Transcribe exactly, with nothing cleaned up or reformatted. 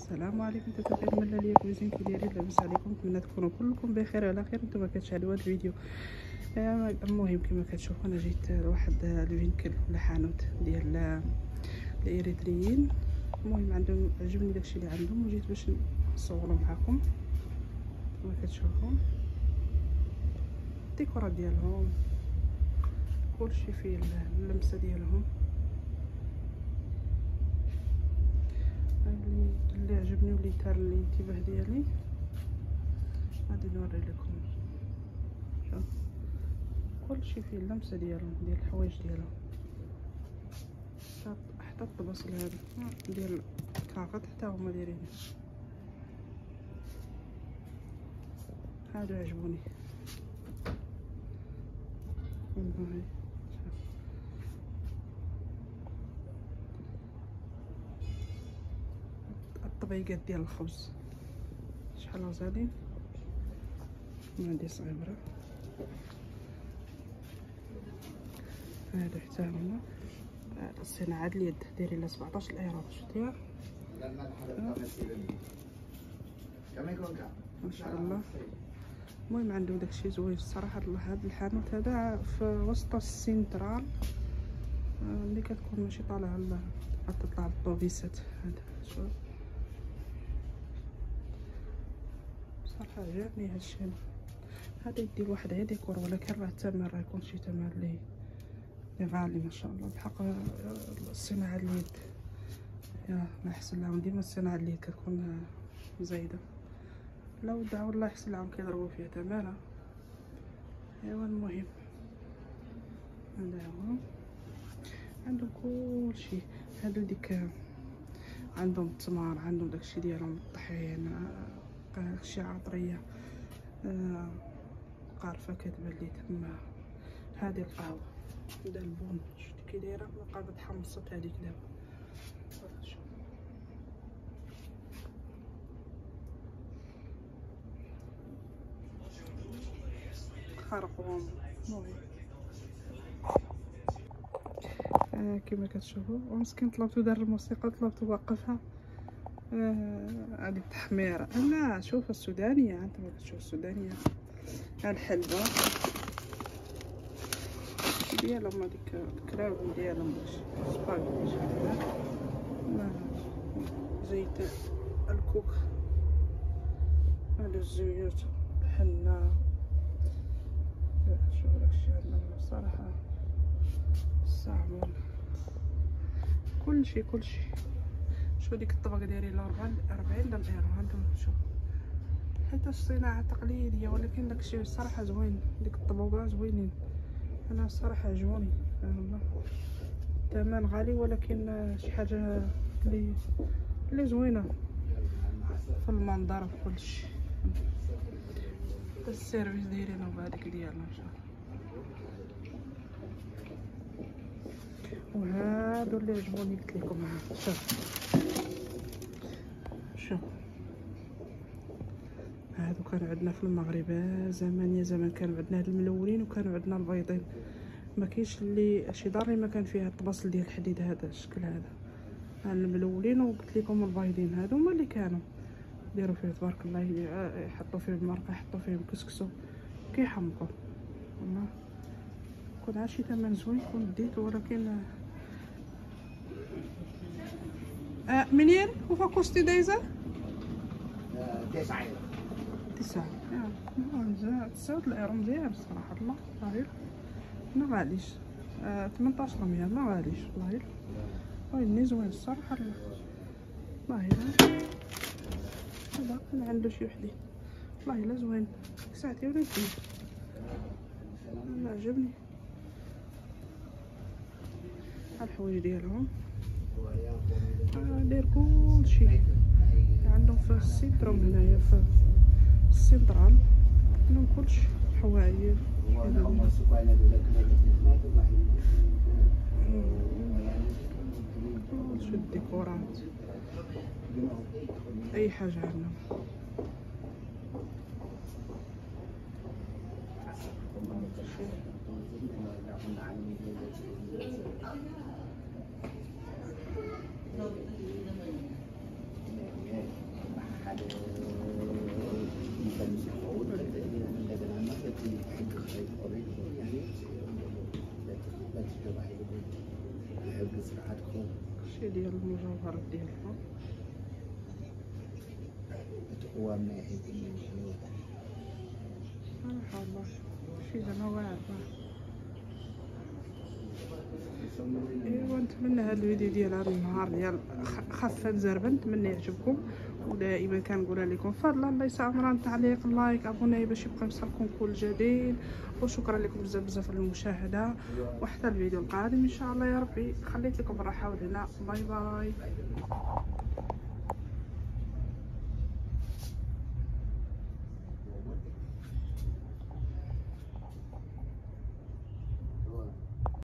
السلام عليكم تتابعين من ليا كوزين كي دايرين؟ لاباس عليكم؟ نتمنى تكونوا كلكم بخير وعلى خير. نتوما كتشاهدوا هذا الفيديو. المهم كما كتشوفوا انا جيت لواحد الفينكل ولا حانوت ديال الاريتريين. المهم عندهم عجبني داكشي اللي عندهم وجيت باش نصوروا معكم. كما كتشوفوا الديكورات ديالهم كلشي فيه اللمسه ديالهم. اللي اللي عجبني واللي ثار الانتباه ديالي غادي نوري لكم. شوف كلشي فيه اللمسه ديالهم ديال الحوايج ديالهم، حتى الطباصل هذا ديال الكاغط حتى هما دايرين. هادو عجبوني. والله الطبيقات ديال الخبز شحال غزالين. هادي صغيره، هادو حتى هما الصناعه اليد دايرين لها سبعطاش ايرو. شفتيها ما شاء الله. المهم عندهم داكشي زوين الصراحه. هذا الحانوت هذا في وسط السنترال، ملي كتكون ماشي طالعه لا تطلع الطوبيسات. هذا شوف صراحه عجبني هادشي. هذا يدير واحد غير ديكور، ولكن راه الثمن راه يكون شي ثمن لي لي غالي ما شاء الله. بحق الصناعه اليد يا ما يحسن لهم، ديما الصناعه اليد كتكون زايده. لا ودع والله يحسن لهم كيضربوا فيها ثمنها. ايوا المهم هذا هو عندهم كلشي. هادو ديك عندهم التمر، عندهم داكشي ديالهم الطحين، شي عطريه آه قارفه كتبان لي تما. هذه القهوه دا البن شفتي كي دايره قاعده تحمصت هذيك دابا. خرقوم. المهم آه كما كتشوفوا ومسكين طلبتو دار الموسيقى، طلبتو وقفها. هذه آه التحميره. لا شوف السودانيه، انت ما كتشوف السودانيه. ها الحلبه ديالهم هذيك الكراوي ديالهم سباغيتي شحال لا زيت الكوك. هادو الزيوت الحنه. شوف داكشي عندهم صراحه الصابون كلشي كلشي. شوف ديك الطبق دايرين لها أربعين درهم عندهم. شوف حتى الصناعه تقليديه، ولكن داكشي الصراحه زوين. ديك الطبوبه زوينين، انا الصراحه عجبوني والله. الثمن غالي ولكن شي حاجه اللي اللي زوينه في المنظر وفي كلشي. حتى السيرفيس دايرينه بهذيك ديالنا ان شاء الله. وهادو اللي عجبوني قلت لكم. شوف شوف هادو كانوا عندنا في المغرب زمان يا زمان. كانوا عندنا هاد الملولين وكانوا عندنا البيضين. ما كاينش اللي شي دار اللي ما كان فيها الطباصل ديال الحديد هذا الشكل هذا. الملولين وقلت لكم البيضين هادو هما اللي كانوا يديروا فيه تبارك الله. يحطوا فيه المرقه، يحطوا فيه كسكسو كيحمقوا. والله كون عاد شي ثمن زوين كون ديت. ولكن آه منين هو كوستي دايزه تسعة تسعة. اه تسعة الايرو مزيان الصراحه. الله غير ما غاليش. آه ثمنطاش ريال ما غاليش والله. ويني زوين الصراحه والله. هذا انا عنده شي وحدين والله الا زوين. ساعتي ولا ندير انا عجبني الحوايج ديالهم. آه داير كلشي عندهم في السيتروم هنايا في السنترال. عندهم كلشي حوايج. شو الديكورات اي حاجه عندهم. شي ديال المجوهرات ديالهم تقوى من ناحية صراحة والله شي زعما واعر. ايوا نتمنى هذا الفيديو ديال هذا النهار ديال خفه مزربه نتمنى يعجبكم، ودائما كنقولها لكم فضلا ليس امرا، تعليق لايك ابوني باش يبقى يوصلكم كل جديد. وشكرا لكم بزاف بزاف على المشاهده، وحتى الفيديو القادم ان شاء الله يا ربي. خليت لكم الراحه والهنا، باي باي.